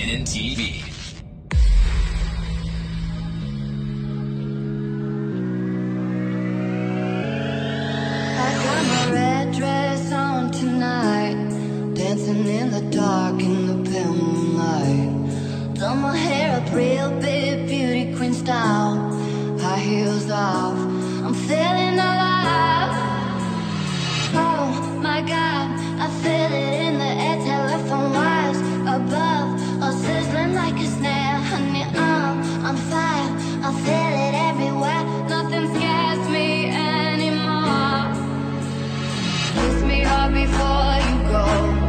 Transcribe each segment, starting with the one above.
CNN TV. I got my red dress on tonight, dancing in the dark in the pale moonlight. Done my hair up real big, beauty queen style, high heels off, I'm feeling alive. Oh my God, I feel it in the air, telephone wires above, all sizzling like a snare. Honey, I'm on fire, I feel it everywhere, nothing scares me anymore. Kiss me hard before you go,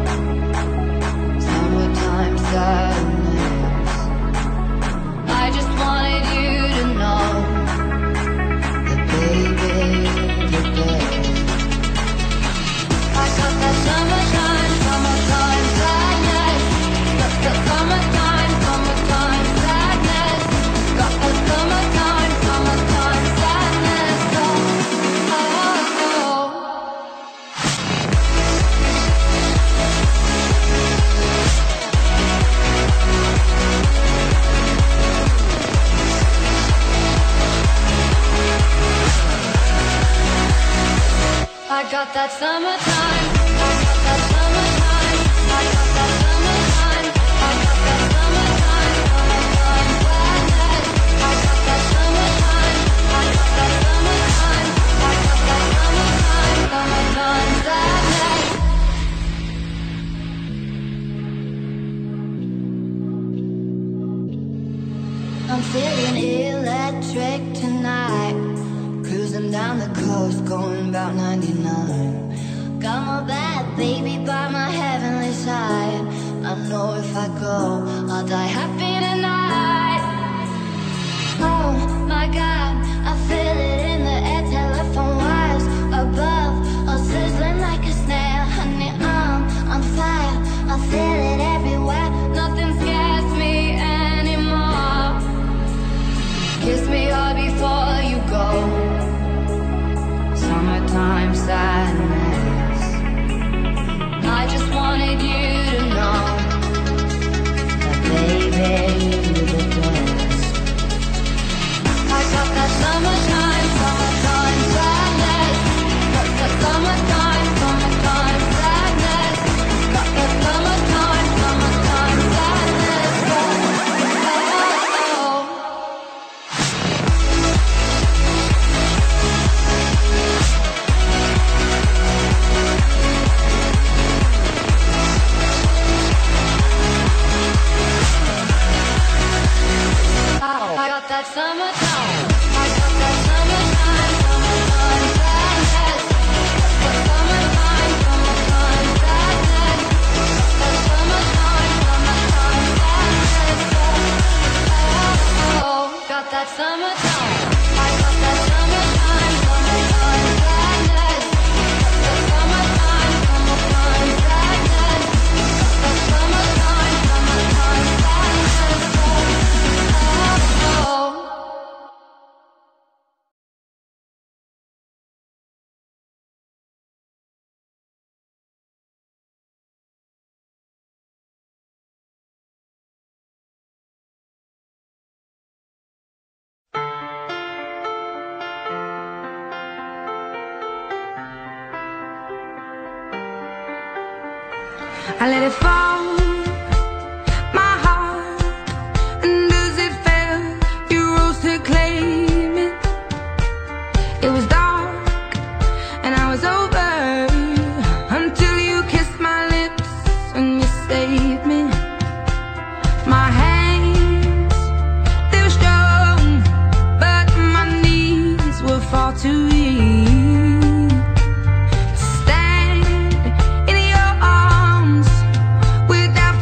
summertime sadness. I just wanted you to know that baby, you're best. I got that summertime, summertime sadness. Got that summertime, summertime sadness. Got that summertime, summertime sadness. Oh, oh, oh. I got that summertime, I got that summertime, I got that summertime, I got that summertime, summertime sadness. I got that summertime, I got that summertime, I got that summertime, summertime sadness. I'm feeling electric tonight, cruising down the coast, going about 99. Got my bad baby by my heavenly side. I know if I go, I'll die happy tonight. Oh my God, I feel it in the air, telephone wires above, all sizzling like a snare. Honey, I'm on fire, I feel it everywhere, nothing scares me anymore. Kiss me hard before you go, summertime sadness. I just wanted you to know that baby, you're the best. I got that summertime, summertime sadness. Got that summertime, summertime sadness. Got that summertime, summertime sadness. Oh, oh, oh. I got that summertime, I got that summertime, summertime sadness. That summertime, summertime sadness. That summertime, summertime sadness. Oh, oh, oh. Got that summertime, I got that summertime, summertime sadness. That summertime, summertime sadness. That summertime, summertime sadness. Oh, oh. I let it fall, my heart, and as it fell, you rose to claim it. It was dark, and I was over, until you kissed my lips and you saved me. My hands, they were strong, but my knees were far too weak. Stand in your arms without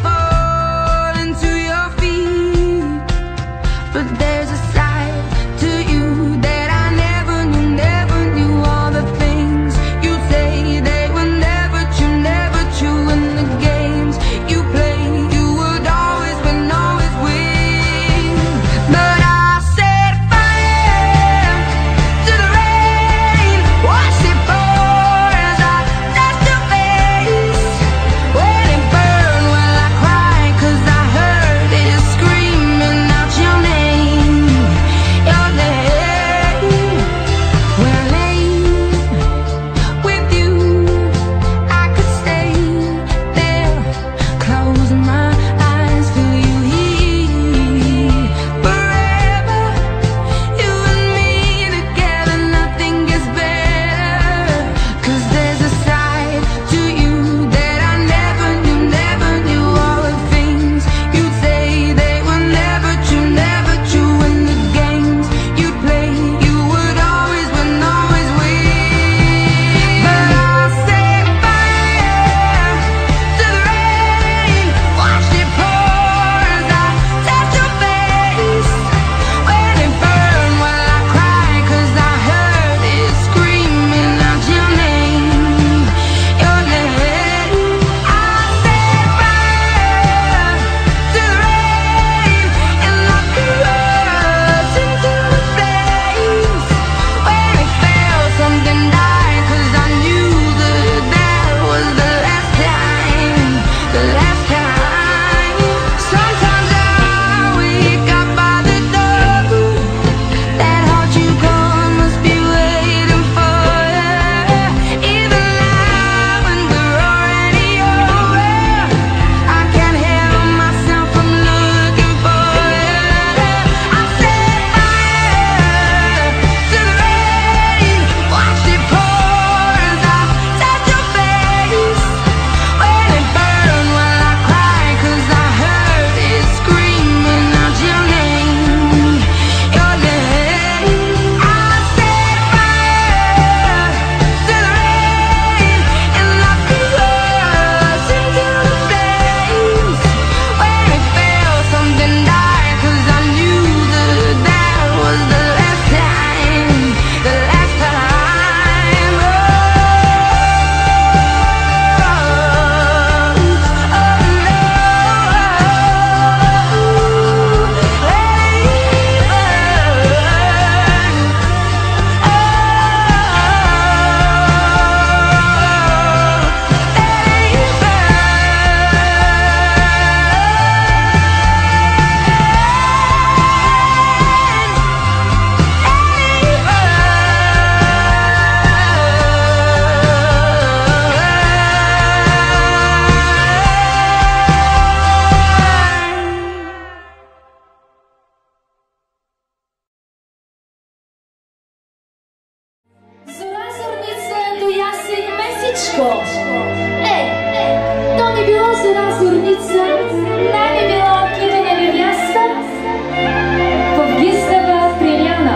Една зорница не би била отиване невяста в гистава приляна.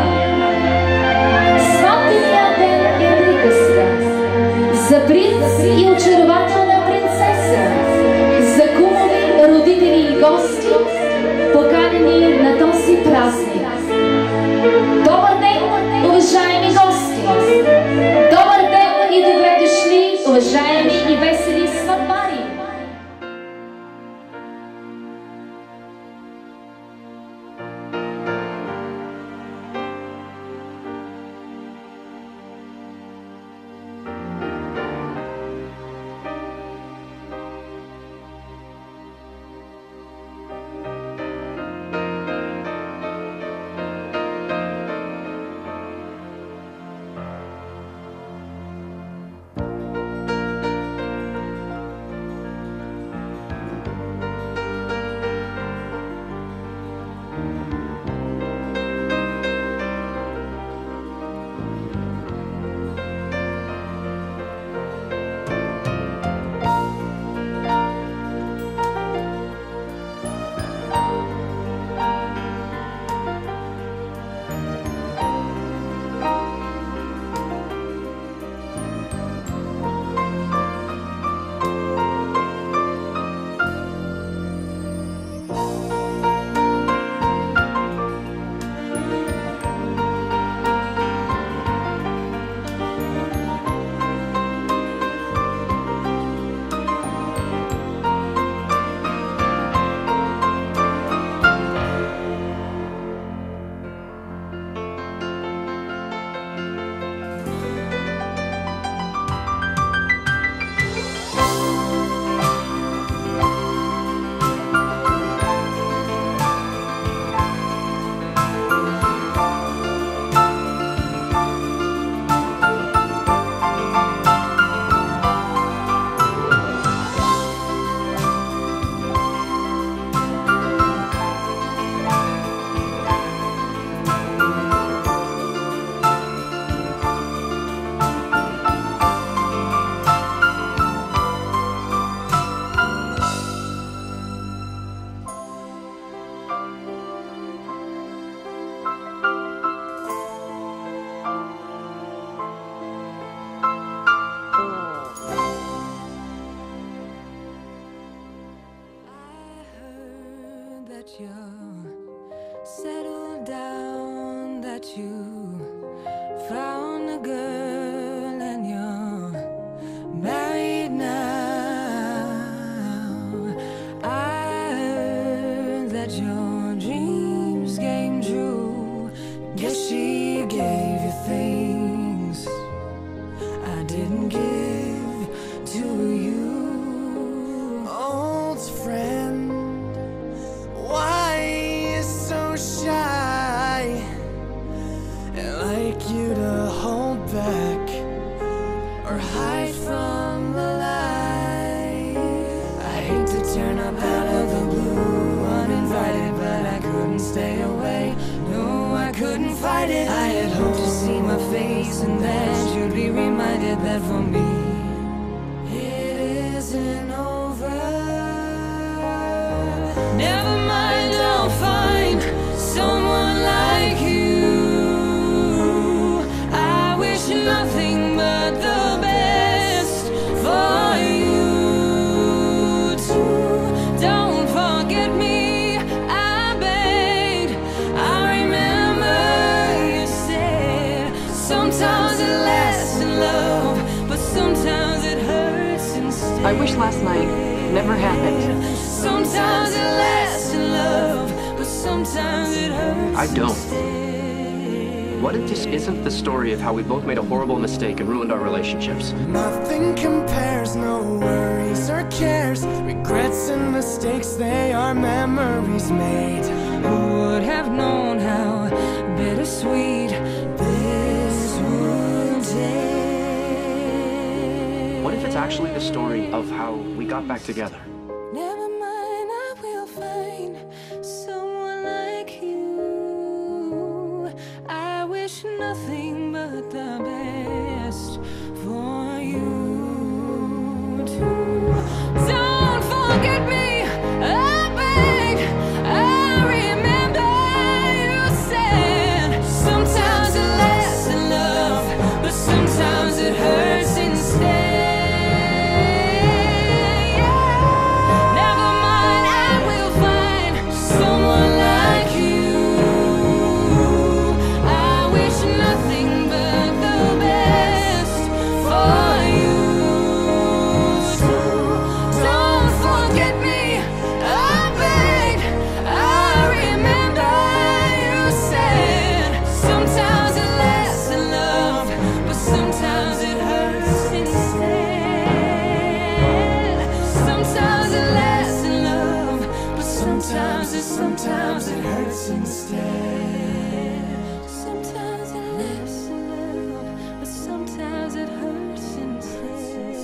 Сватбеният ден е приказка за принц и очарователна принцеса, за кумови, родители и гости, поканени на този празник. Добър ден, уважаеми гости! Добър ден и добре дошли, уважаеми и весели сватбари! Settled down, that you found a girl and you're married now. I heard that your dreams came true. Guess she gave you things I didn't give to you. Old friend, why you so shy? I'd like you to hold back or hide from the light. I hate to turn up out of the blue uninvited, but I couldn't stay away. No, I couldn't fight it. I had hoped to see my face and then you'd be reminded that for me it isn't over. Never mind, I'll find someone like you. I wish nothing but the best for you too. Don't forget me, I begged. I remember you said sometimes it lasts in love, but sometimes it hurts instead. I wish last night never happened. Sometimes it lasts in love, but sometimes it hurts. I don't. instead. What if this isn't the story of how we both made a horrible mistake and ruined our relationships? Nothing compares, no worries or cares. Regrets and mistakes, they are memories made. Who would have known how bittersweet this would taste? What if it's actually the story of how we got back together? Never mind, I will find someone like you. I wish nothing but the best for you too. Don't forget Sometimes it hurts instead. Sometimes it lives in love, but sometimes it hurts instead.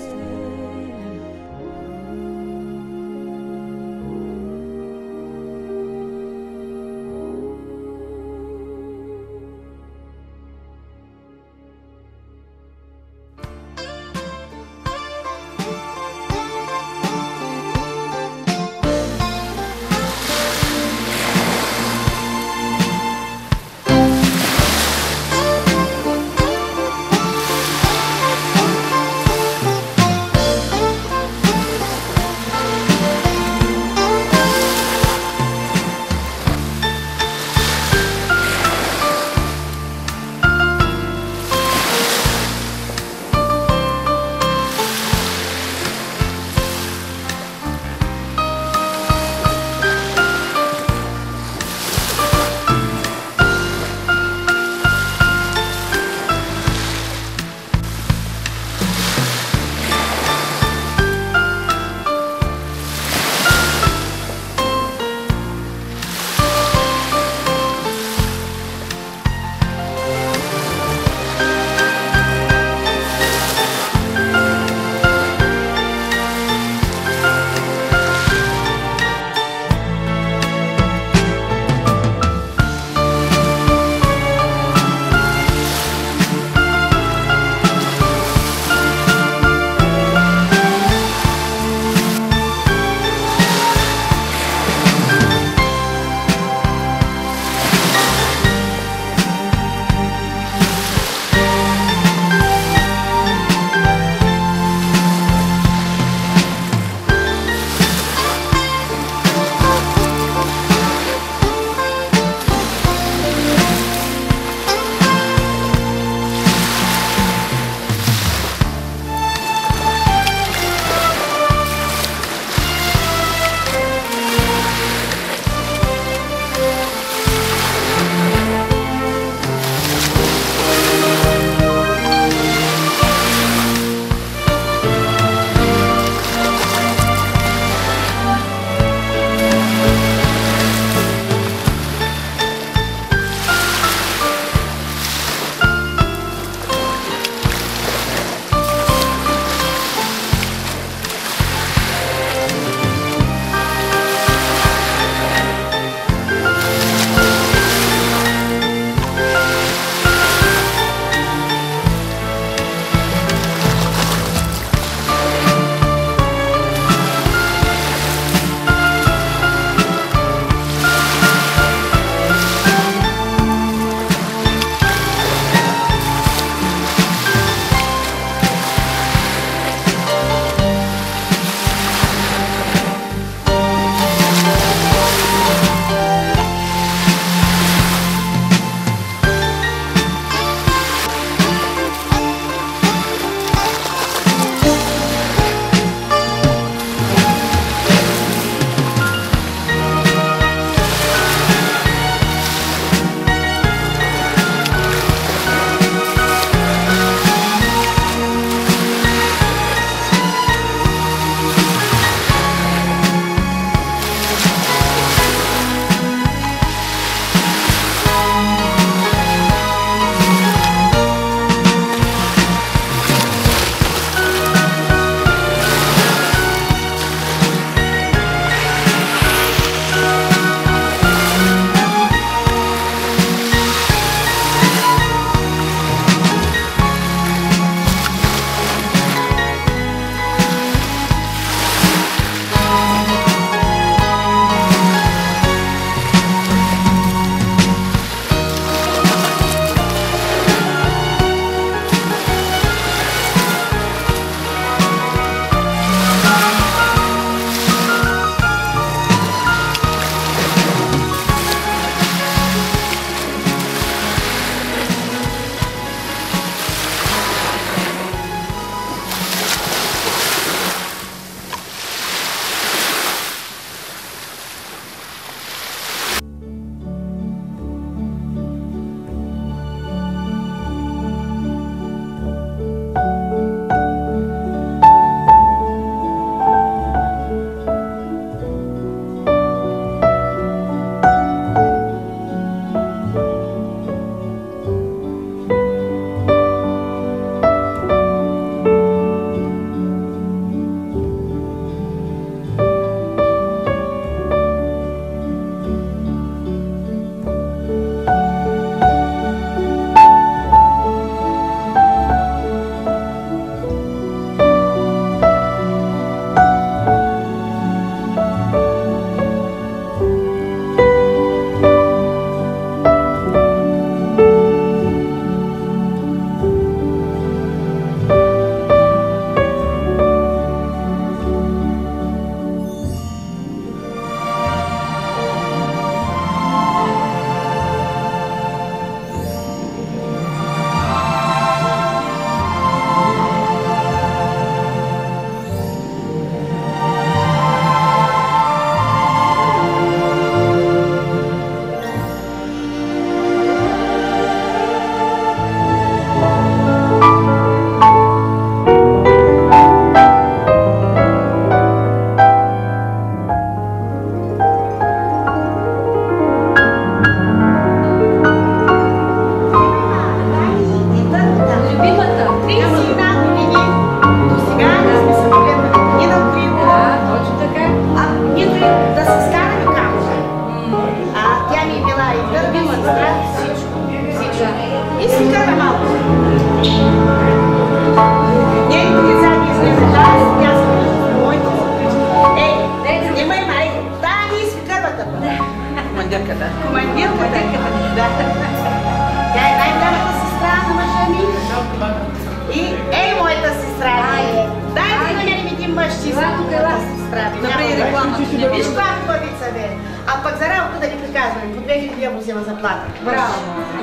Виж каква хубавица, бе. А пък за работа да ни приказваме. По 2000 евро взема заплата. Браво.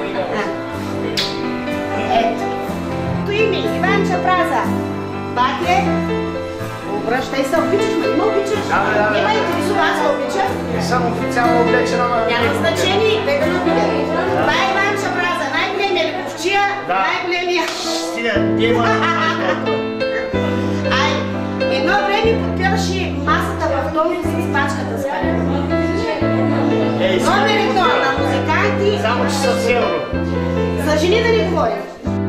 Ето. Той ми, Иван Чапраза. Батле, обръщай се, обичаш, ма има обичаш. Няма интересува, аз го обичам. Не съм официално облечена, ама... Няма значение, дай да набиля. Това е Иван Чапраза, най-големия ликовчия, най-големия... Стига, дема. Ай, едно време подпираше масата в този с пачката с палета. Номерито на музиканти... Само че с евро. За жени да не говорим.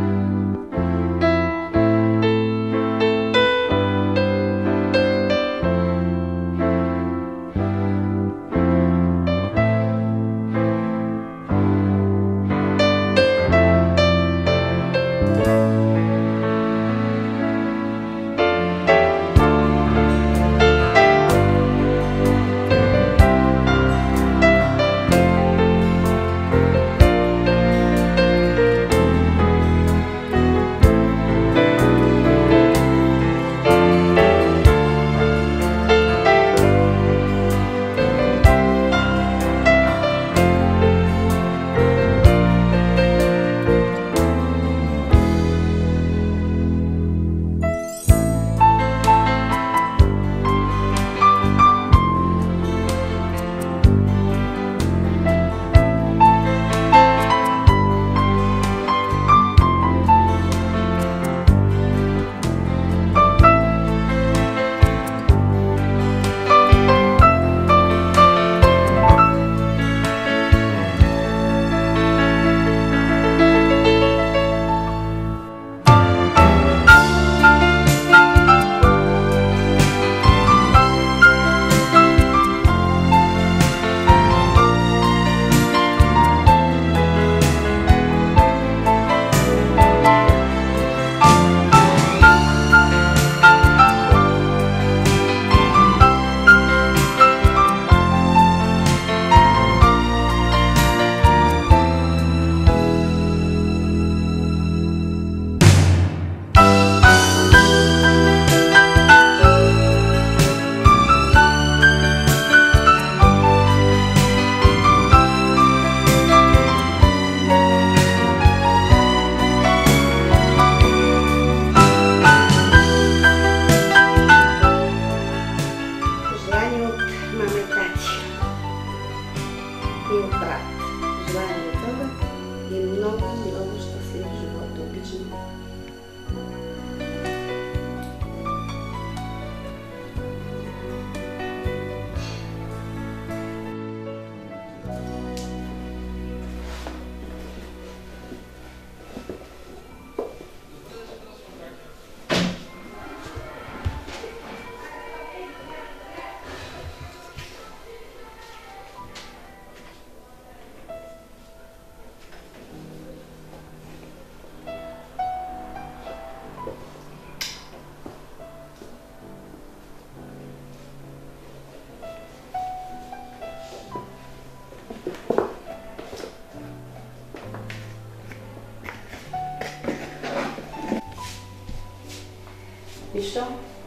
Вижте,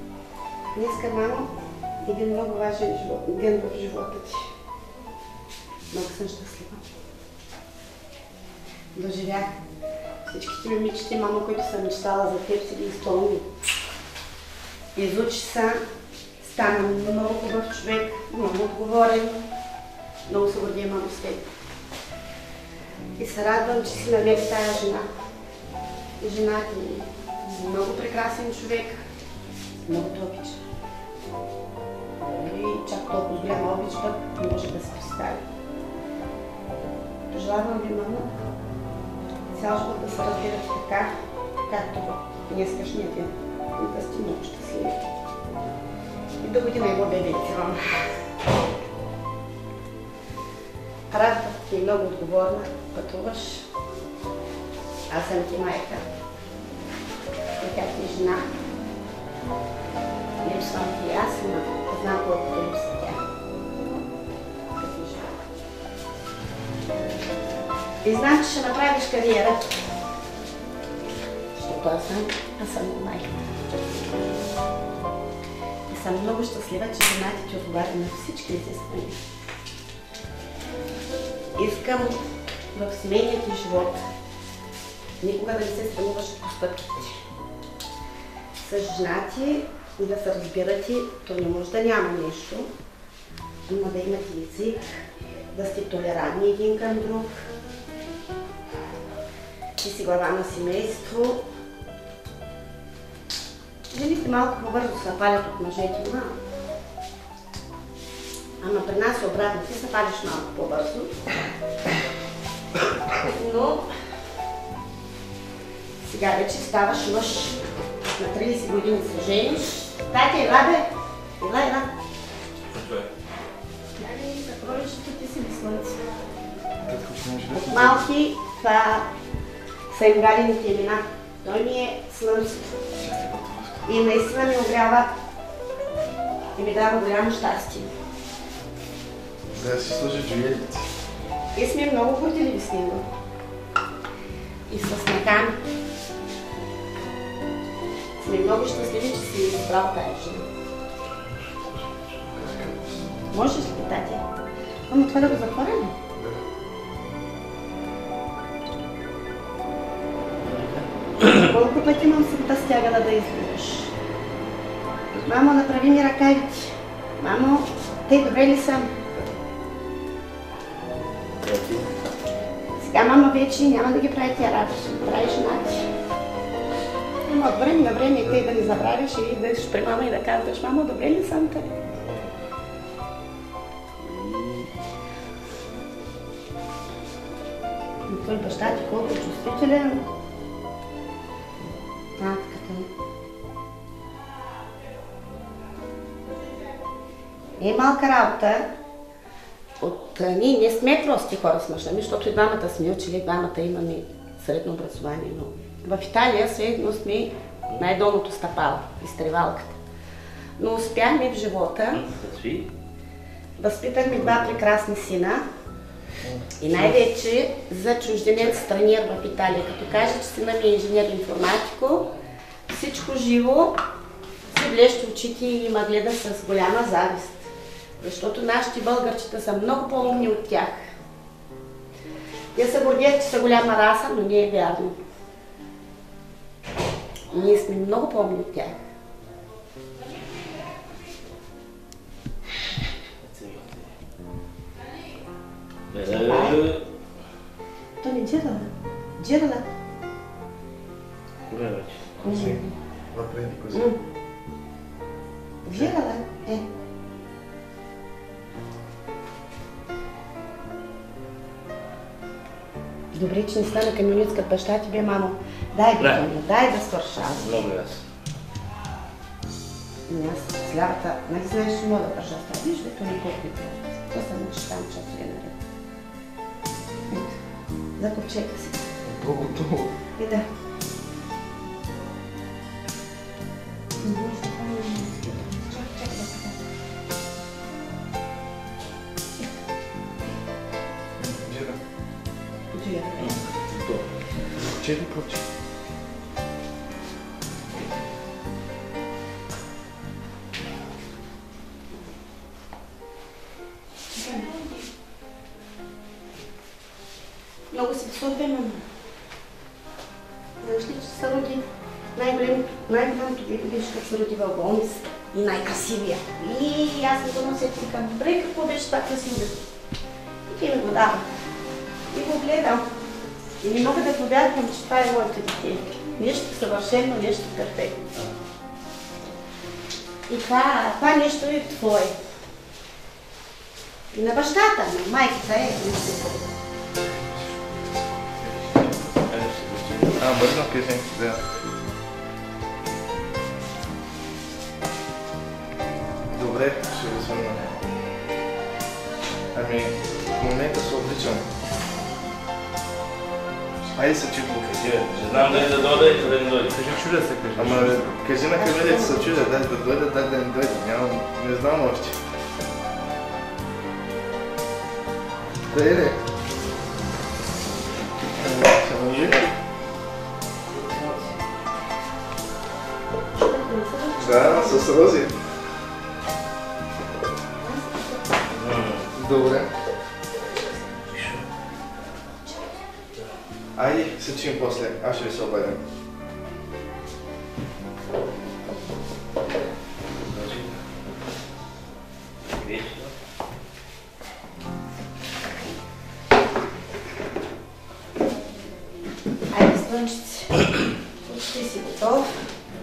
днеска, мамо, един много важен ден в живота ти. Много съм щастлива. Доживях всичките ми мечти, мамо, които съм мечтала за теб, си ги изпълни. Изучи се, стана много хубав човек, много отговорен. Много се гордия, мамо, с теб. И се радвам, че си намери тая жена. Жена ти е много прекрасен човек. Много те обича. И чак толкова голяма обич, пък може да се представи. Пожелавам ви, мамо, цял живот да се разбирате така, както в днескашния ден. И да сте много щастливи. И до година и го бебете вам. Радват ти много отговорна, пътуваш. Аз съм ти майка. И тя ти жена. Липсвам ти аз, но знам колко те липсва тя. Като жена. И знам, че ще направиш кариера. Защото аз съм майка. И съм много щастлива, че жената ти отговаря на всички изисквания. Искам в семейния ти живот никога да не се срамуваш от постъпките. С жена ти да се разбирате, то не може да няма нещо, но да имате език, да сте толерантни един към друг. Ти си глава на семейство. Жените малко по-бързо се палят от мъжете, ама при нас е обратно, ти се палиш малко по-бързо. Но сега вече ставаш мъж, на 30 години се жениш. Тати, ела бе! Ела! Закровището ти си на слънце. От малки това са им гадените имена. Той ми е слънцето. И наистина ми огрява и ми дава голямо щастие. Да си служи джуелите. И сме много горделиви с него. И с накани. Сме много щастливи, че си избрал тая жена. Можеш ли, тати? Ама това да го затворим? Колко пъти имам сета стягала да избираш? Мамо, направи ми ръкавици. Мамо, те добре ли са? Сега мама вече няма да ги прави тия работи, ще го прави жена ти. Ама от време на време те да не забравиш и да идеш при мама и да казваш, мамо, добре ли съм те? Но твой баща ти колко чувствителен. Татката. Е малка работа. Ние не сме прости хора с мъжа ми, защото и двамата сме учили, двамата имаме средно образование, но в Италия средно сме най-долното стъпало, изтревалката. Но успяхме в живота. Възпитахме два прекрасни сина и най-вече за чужденец страниер в Италия. Като каже, че сина ми е инженер-информатико, всичко живо се блещи очите и ма гледа с голяма завист. Защото нашите българчета са много по-умни от тях. Те се гордеят, че са голяма раса, но не е вярно. Ние сме много по-умни от тях. То не джерала. Джерала. Кое вече? Кози. Въпреди кози. Джерала, е. Добре, че не стана камионистка баща ти, бе, мамо. Дай да свърша. Много аз. И аз с лявата, нали знаеш, че мога да държа с това. Виж, бе, то не колко и това. То се научиш там часове наред. Ето, за ковчега си. Много. И да. Чакай да се. Джира. Чели прочи. Много си висока, мама. Знаеш ли, че се роди най-голямото дете беше как се роди в болница и най-красивия. И аз не го нося и викам, добре, какво беше това красиво дете? И ти ми го дава. И го гледам. И не мога да повярвам, че това е моето дете. Нещо съвършено, нещо перфектно. И това нещо е твое. И на бащата, на майката е. Бързо песен, да. Добре, ще го свърна. Ами, в момента се обличам. Айде се чупо. Ще знам дали да дойде и да не дойде. Кажи чудя се, кажи. Ама, кажи на камелите се чудя, дай да дойде, дай да не дойде. Не знам още. Да е ли? Да, с рози. Добре. Айде, се чуем после. Аз ще ви се обадя. Айде, слънчици. Почти си готов.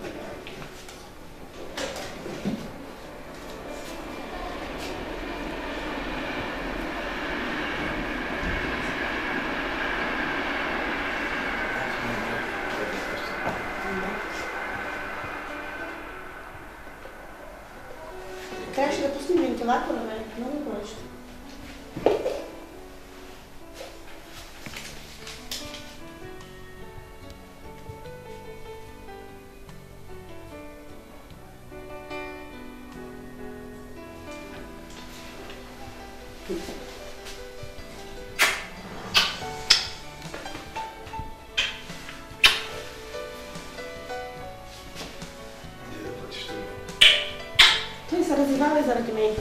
Трябваше да пуснем вентилатора, бе. Много повече. Той се развивава заради мен.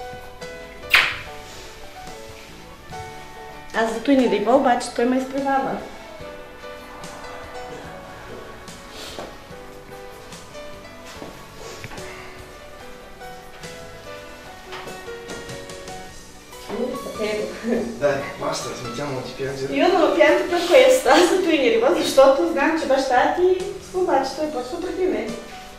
Аз зато и не дайва, обаче той ме изпреварва. Дай, маста, сметямо ти пиянзира. Io non ho pianto per questo, аз той не рива, защото знам, че баща ти, обаче той почва преди мен.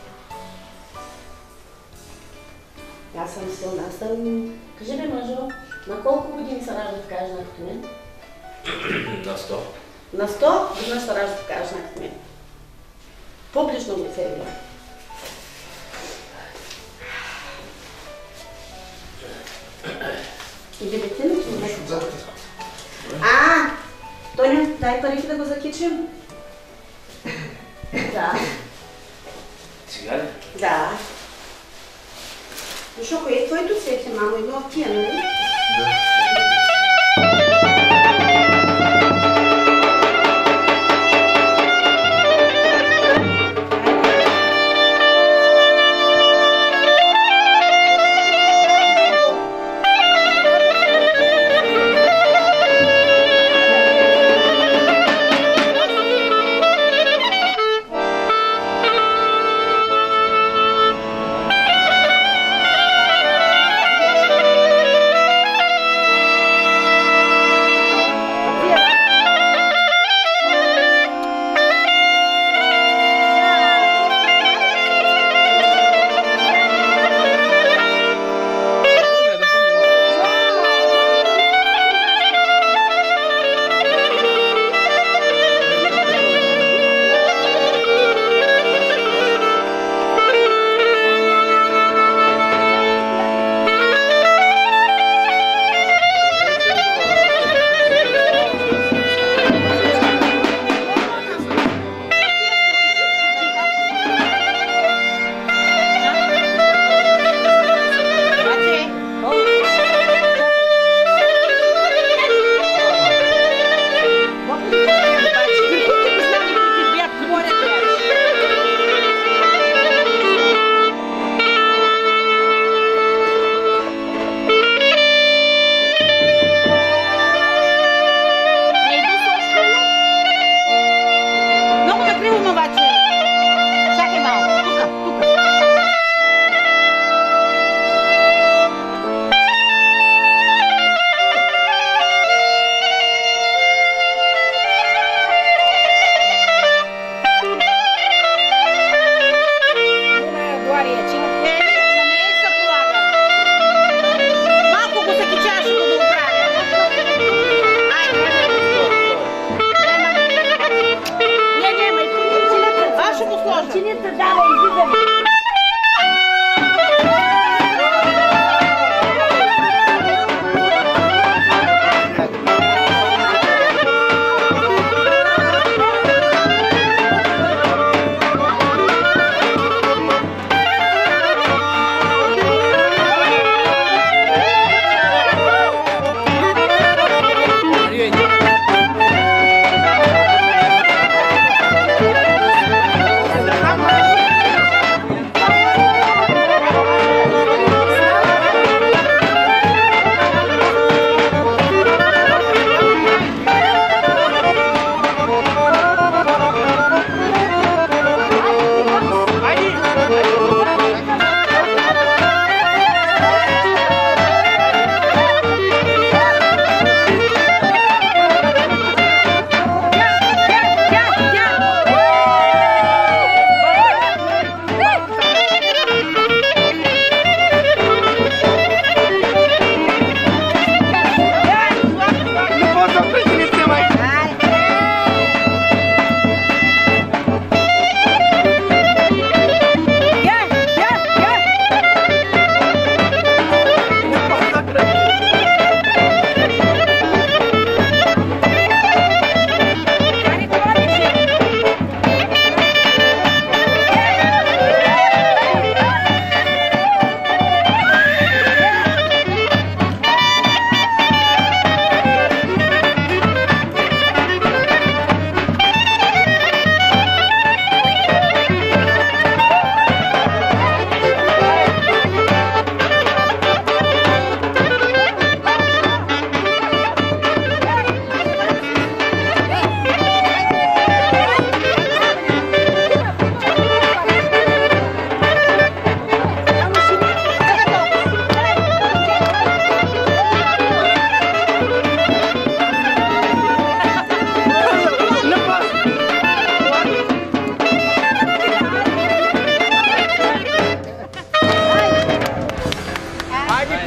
Аз съм силна, аз съм... Кажи бе, мъжо, на колко години се ражда така жена като мен? На 100. На 100 веднъж се ражда така жена като мен. Публично го цели. И бебетина, че не е. Тоня, дай парите да го закичим. Да. Сега ли? Да. Защото е твоето цвете, мамо, едно от тия, нали? Да.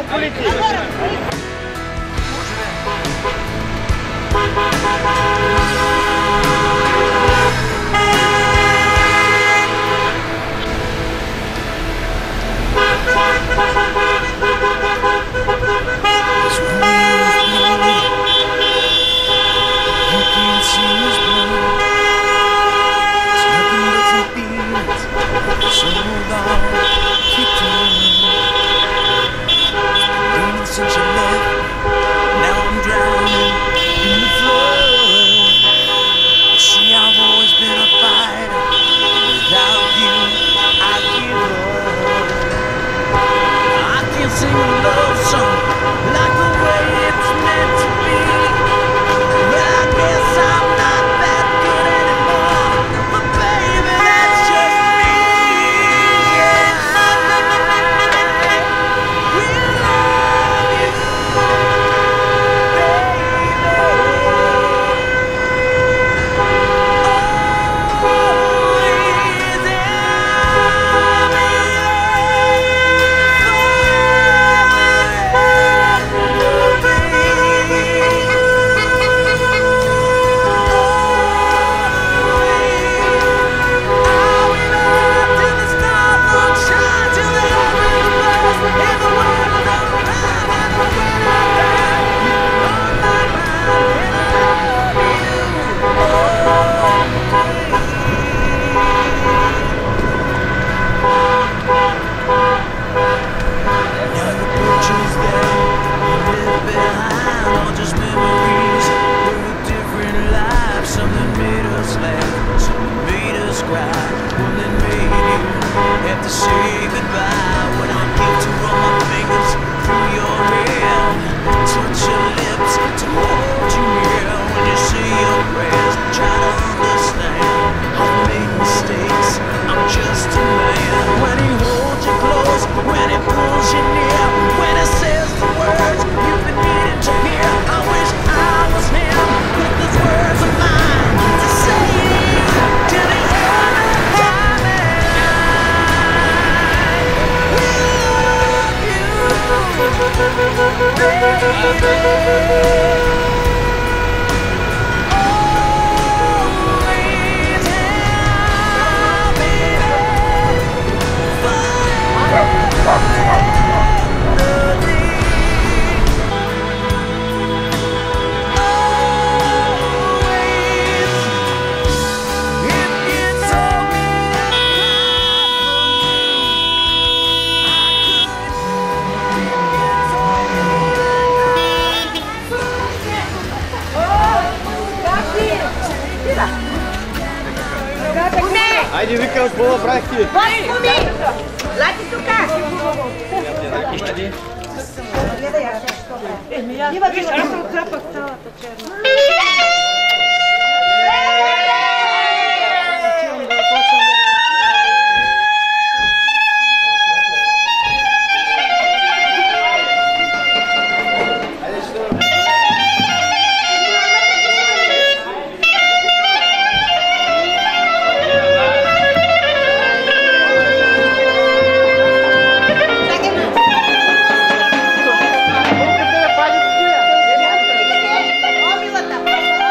колите. Since you left, now I'm drowning in the flood. You see, I've always been a fighter. Without you, I give up. I can't sing a love song like the way it's meant to be. Well, I guess I'm not that good anymore. But baby, that's just me. Айде, викам, какво направихте? Боми! Лати тука! Гледай, аз съм отрапах цялата черна. Ó, Milota!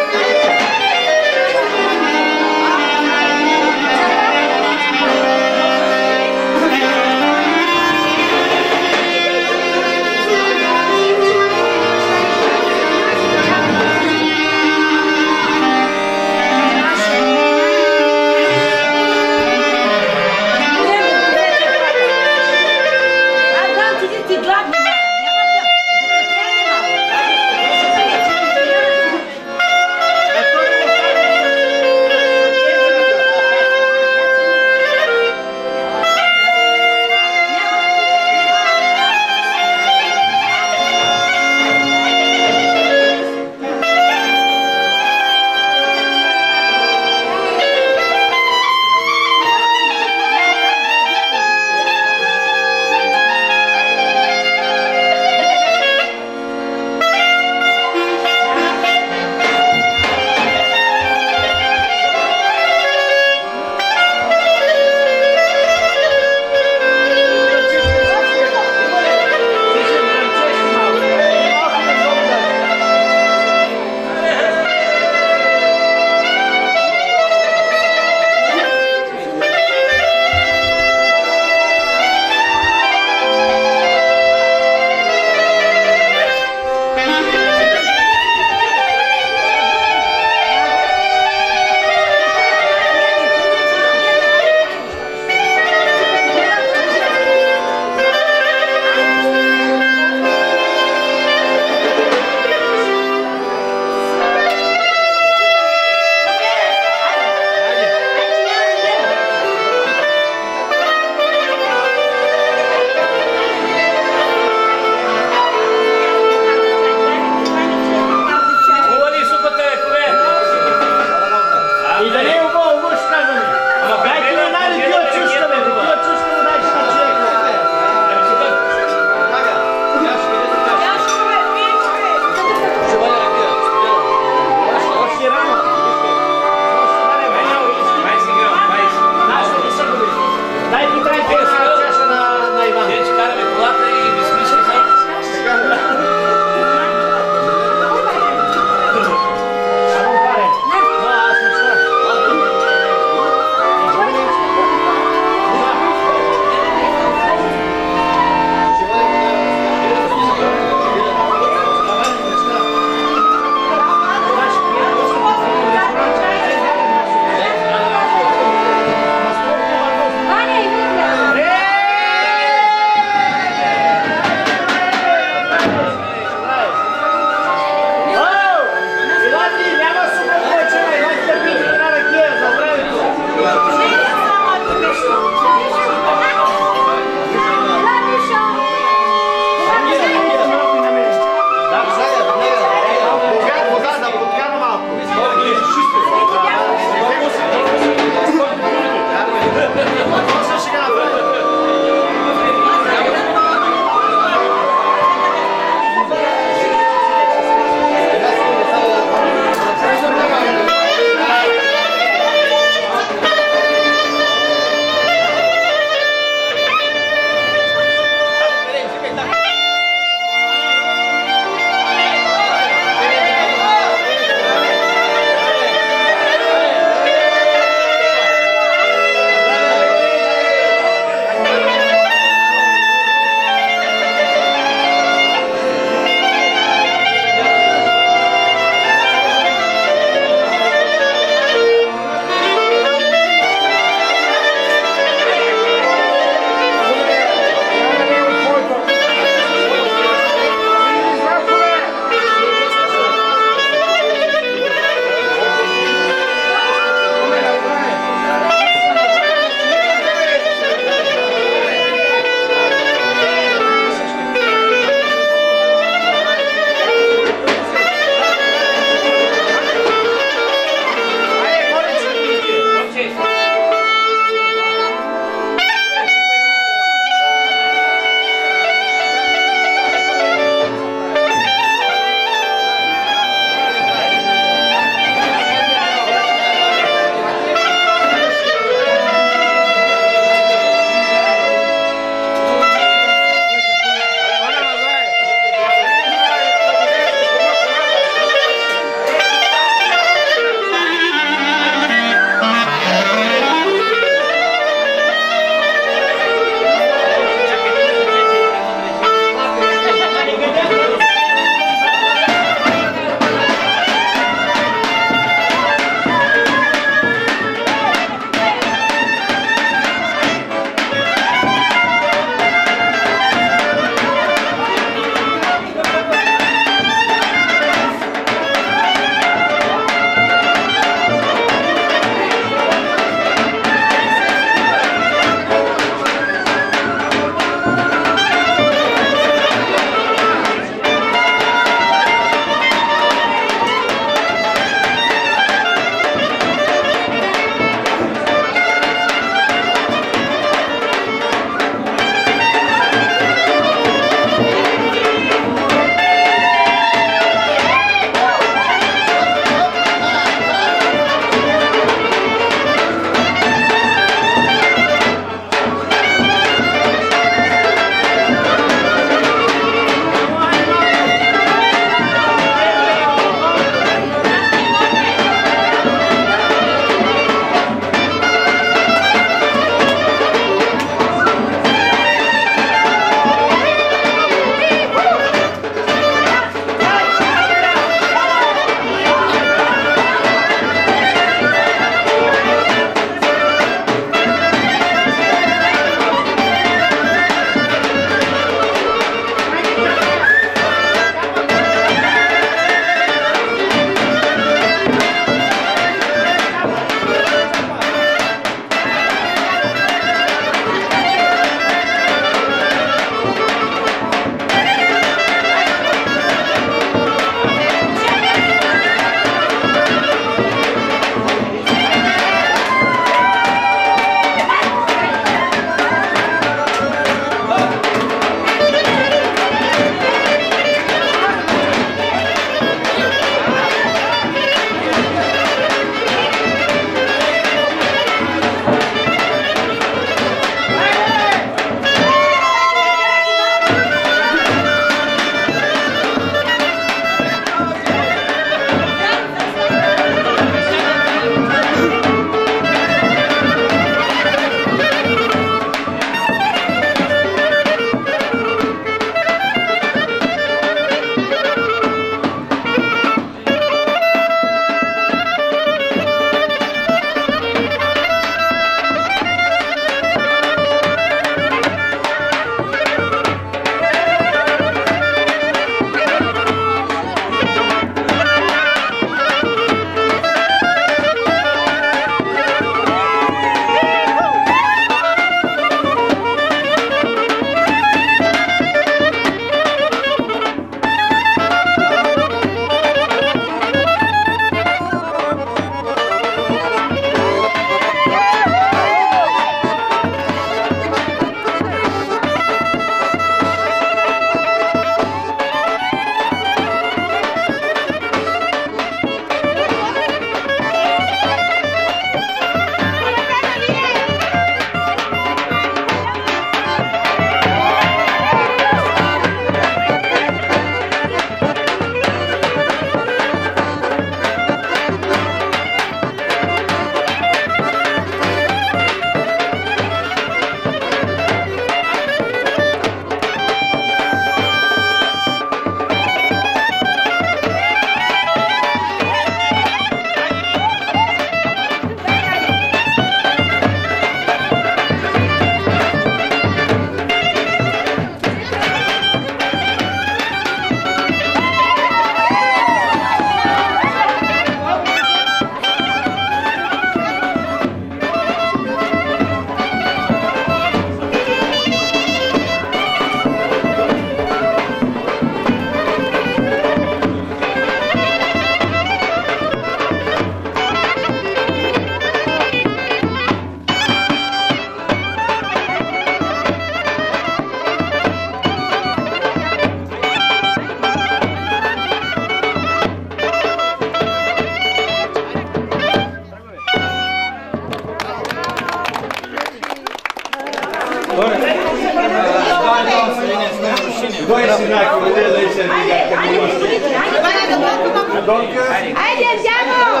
Ajde, andiamo!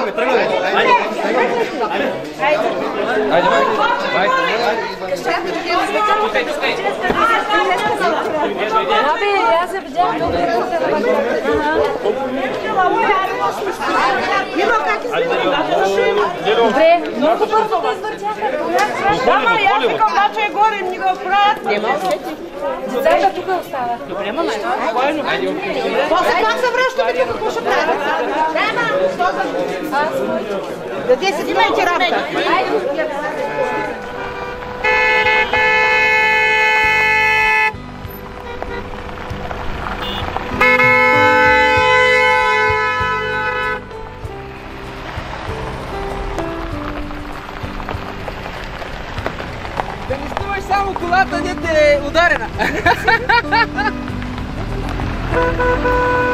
Добре, много бързо го извъртяха. Ама, аз викам, бачо е горе, ни го правят. Нема усети. Децата тук остават. Добре, ма най-спокойно. После как се връщаме тук, какво ще правим? Нема, що за... Да 10 минути работа. Айде. Да не снимаш само колата, не те е ударена.